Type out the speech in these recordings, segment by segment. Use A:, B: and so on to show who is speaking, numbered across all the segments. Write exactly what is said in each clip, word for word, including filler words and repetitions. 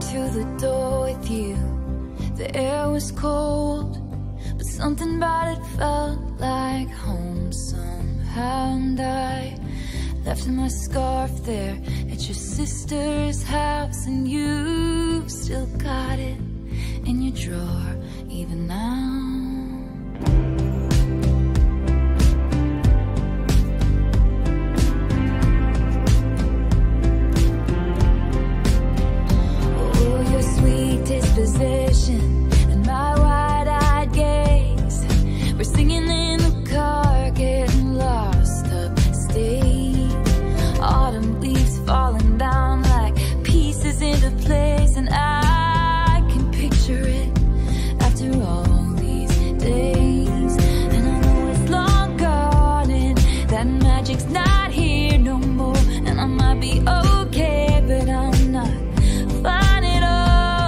A: to the door with you. The air was cold, but something about it felt like home somehow. And I left my scarf there at your sister's house, and you still got it in your drawer even now. Disposition and my wide-eyed gaze, we're singing in the car, getting lost upstate. Autumn leaves falling down like pieces into place, and I can picture it after all these days. And I know it's long gone and that magic's not here no more, and I might be okay, but I'm not fine at all.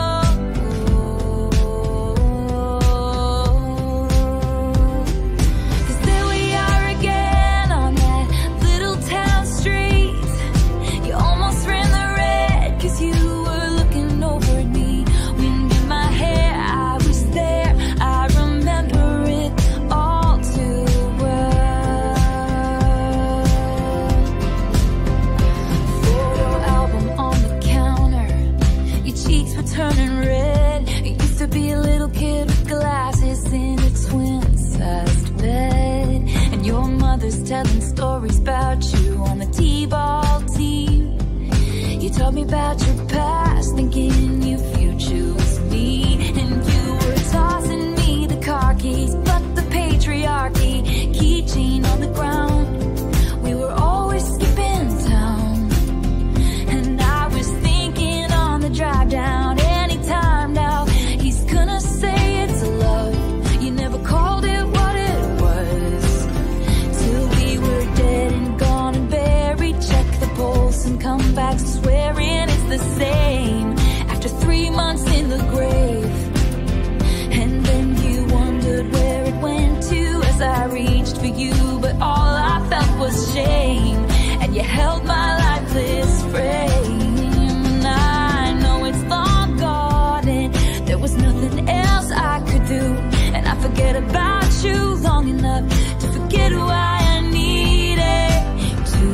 A: Turning red. You used to be a little kid with glasses in a twin-sized bed, and your mother's telling stories about you on the t-ball team. You told me about your past, thinking your future was me, and you were tossing me the car keys, but the patriarchy, keychain on the ground. We were always skipping town, and I was thinking on the drive down, anytime now, he's gonna say it's a love. You never called it what it was, till we were dead and gone and buried. Check the pulse and come back swearing it's the same after three months in the grave. And then you wondered where it went to as I reached for you, but all I felt was shame, and you held my lifeless frame. And I know it's long gone and there was nothing else I could do, and I forget about you long enough to forget why I needed to.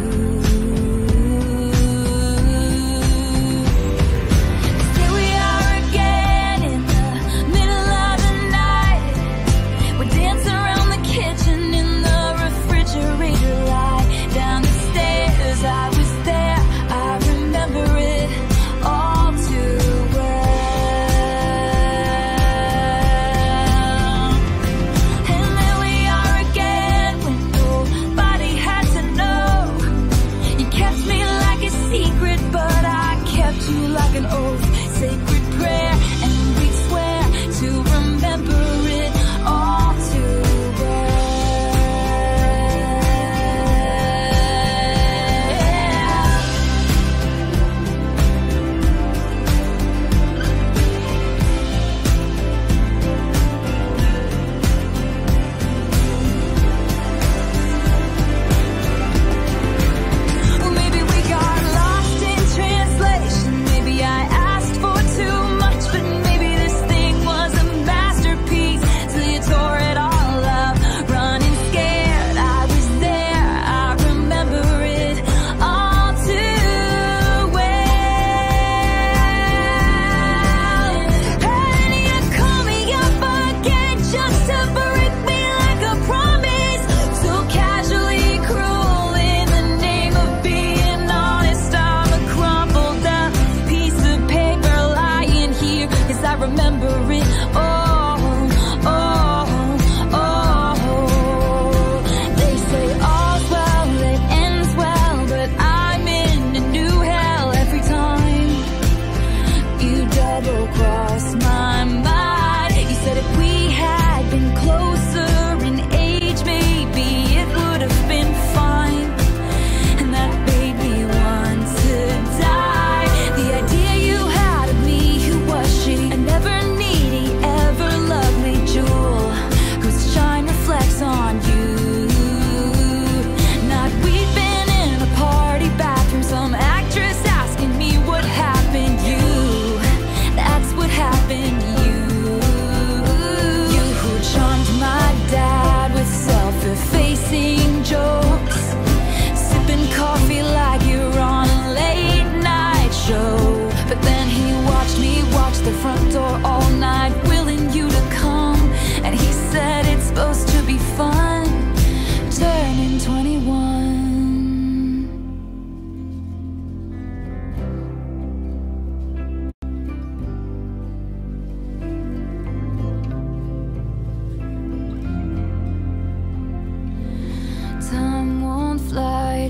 A: Here we are again in the middle of the night. We're dancing around the kitchen in the refrigerator light. Down the stairs, I was there, I remember it all too well. And then we are again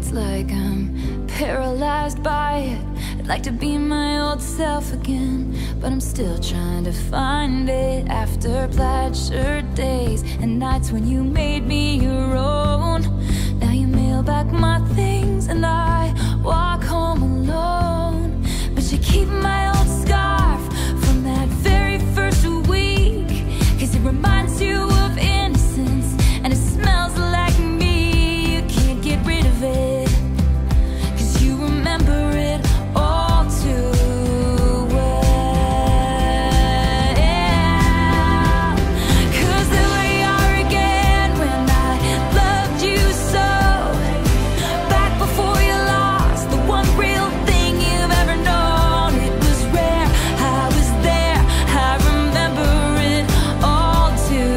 A: It's like I'm paralyzed by it. I'd like to be my old self again, but I'm still trying to find it. After plaid shirt days and nights when you made me your own, now you mail back my things and I walk home alone. But you keep my old scarf from that very first week, 'cause it reminds you of innocence and it smells like me. You can't get rid of it, 'cause you remember it all too well. 'Cause there we are again when I loved you so, back before you lost the one real thing you've ever known. It was rare, I was there, I remember it all too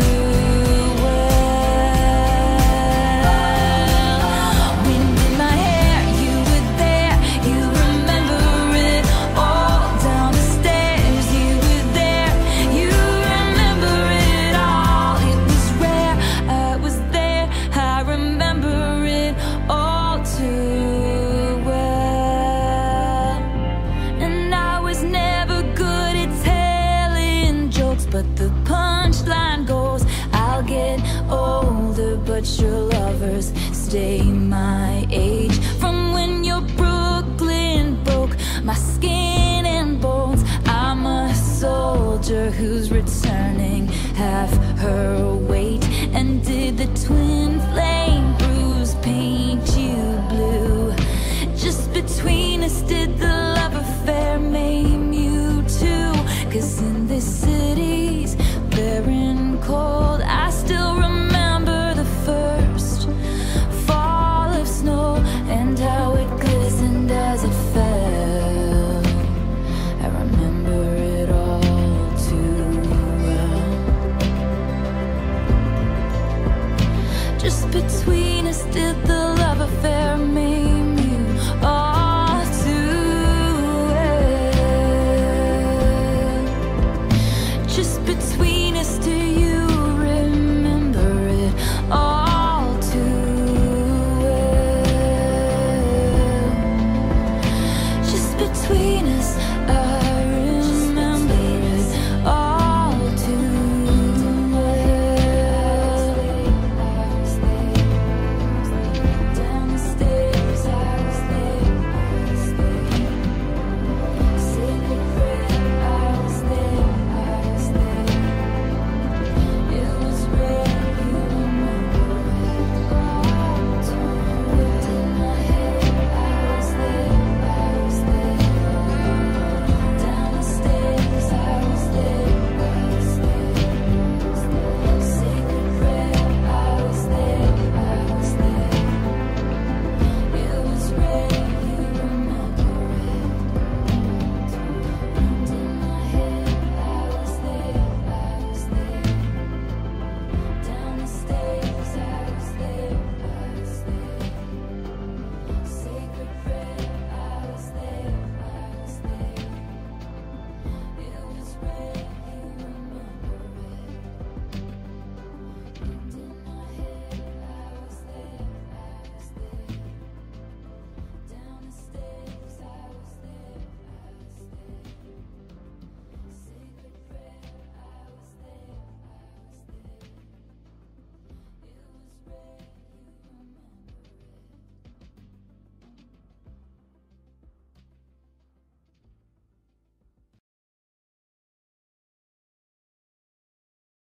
A: well. Wind in my hair, you were there, you remember it all. Down the stairs, you were there, you remember it all. It was rare, I was there, I remember it all too well. And I was never good at telling jokes, but the punchline goes, I'll get older, but your lovers stay my age. From when your Brooklyn broke my skin and bones, I'm a soldier who's returning half her weight. And did the twin flame bruise paint you blue? Just between us, did the love affair maim you too? 'Cause in this city's barren cold, I still remember the first fall of snow and how it glistened as it fell. I remember it all too well. Just between us, did the love affair maim